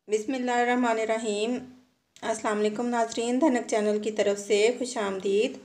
बिस्मिल्लाहिर्रहमानिर्रहीम। अस्सलाम वालेकुम नाजरीन, धनक चैनल की तरफ से खुशामदीद।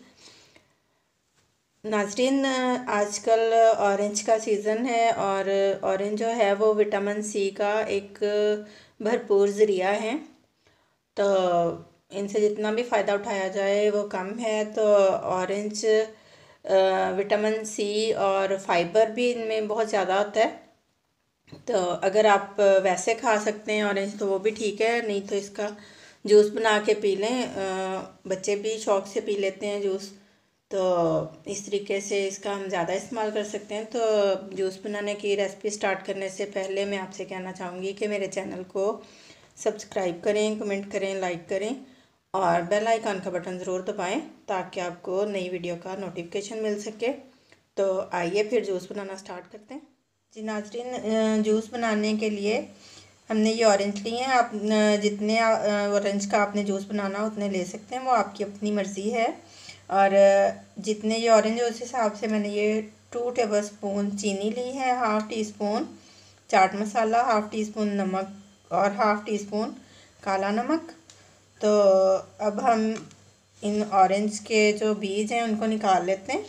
नाजरीन, आजकल ऑरेंज का सीज़न है और ऑरेंज जो है वो विटामिन सी का एक भरपूर ज़रिया है। तो इनसे जितना भी फ़ायदा उठाया जाए वो कम है। तो ऑरेंज विटामिन सी और फाइबर भी इनमें बहुत ज़्यादा होता है। तो अगर आप वैसे खा सकते हैं ऑरेंज तो वो भी ठीक है, नहीं तो इसका जूस बना के पी लें। बच्चे भी शौक़ से पी लेते हैं जूस। तो इस तरीके से इसका हम ज़्यादा इस्तेमाल कर सकते हैं। तो जूस बनाने की रेसिपी स्टार्ट करने से पहले मैं आपसे कहना चाहूँगी कि मेरे चैनल को सब्सक्राइब करें, कमेंट करें, लाइक करें और बेल आइकन का बटन ज़रूर दबाएं ताकि आपको नई वीडियो का नोटिफिकेशन मिल सके। तो आइए फिर जूस बनाना स्टार्ट करते हैं। जी नाज़रीन, जूस बनाने के लिए हमने ये ऑरेंज लिए हैं। आप जितने ऑरेंज का आपने जूस बनाना उतने ले सकते हैं, वो आपकी अपनी मर्ज़ी है। और जितने ये ऑरेंज है उस हिसाब से मैंने ये 2 टेबलस्पून चीनी ली है, हाफ़ टी स्पून चाट मसाला, हाफ़ टी स्पून नमक और हाफ़ टी स्पून काला नमक। तो अब हम इन ऑरेंज के जो बीज हैं उनको निकाल लेते हैं।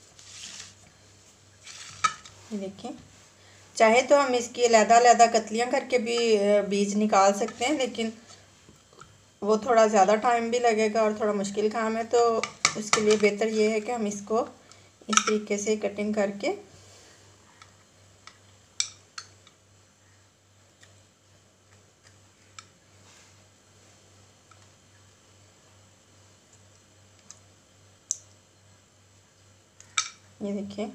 देखिए, चाहे तो हम इसकी अलग-अलग कतलियाँ करके भी बीज निकाल सकते हैं, लेकिन वो थोड़ा ज़्यादा टाइम भी लगेगा और थोड़ा मुश्किल काम है। तो उसके लिए बेहतर ये है कि हम इसको इस तरीके से कटिंग करके ये देखिए,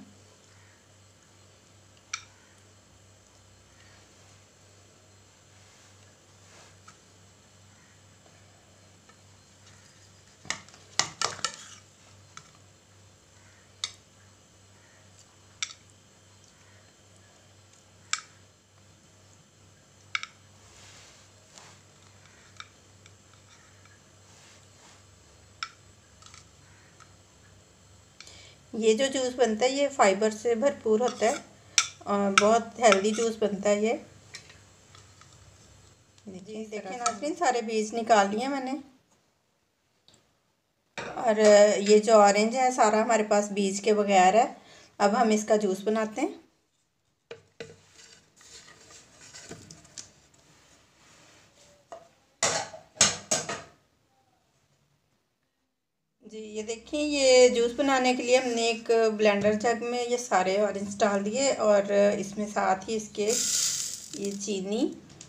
ये जो जूस बनता है ये फाइबर से भरपूर होता है और बहुत हेल्दी जूस बनता है ये। देखिए नाज़रीन, सारे बीज निकाल लिए मैंने। और ये जो ऑरेंज है सारा हमारे पास बीज के बगैर है। अब हम इसका जूस बनाते हैं। जी ये देखिए, ये जूस बनाने के लिए हमने एक ब्लेंडर जग में ये सारे ऑरेंज डाल दिए और इसमें साथ ही इसके ये चीनी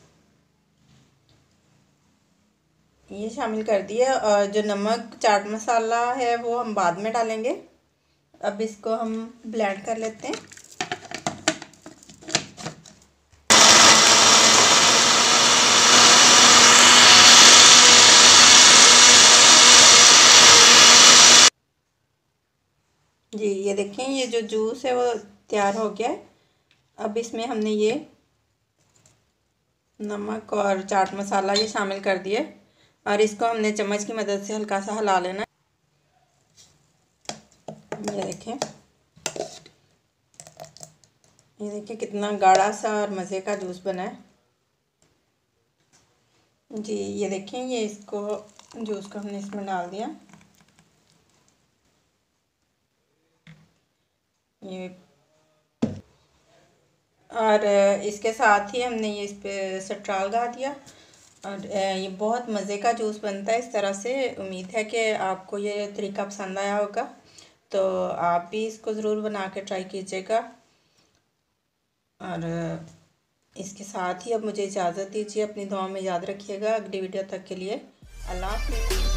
ये शामिल कर दिया और जो नमक चाट मसाला है वो हम बाद में डालेंगे। अब इसको हम ब्लेंड कर लेते हैं। जी ये देखें, ये जो जूस है वो तैयार हो गया है। अब इसमें हमने ये नमक और चाट मसाला ये शामिल कर दिए और इसको हमने चम्मच की मदद से हल्का सा हिला लेना। ये देखें, ये देखिए कितना गाढ़ा सा और मज़े का जूस बना है। जी ये देखें, ये इसको जूस को हमने इसमें डाल दिया। ये और इसके साथ ही हमने ये इस पे सट्राल गा दिया और ये बहुत मज़े का जूस बनता है इस तरह से। उम्मीद है कि आपको ये तरीका पसंद आया होगा, तो आप भी इसको ज़रूर बना के ट्राई कीजिएगा। और इसके साथ ही अब मुझे इजाज़त दीजिए, अपनी दुआ में याद रखिएगा। अगली वीडियो तक के लिए अल्लाह हाफ़िज़।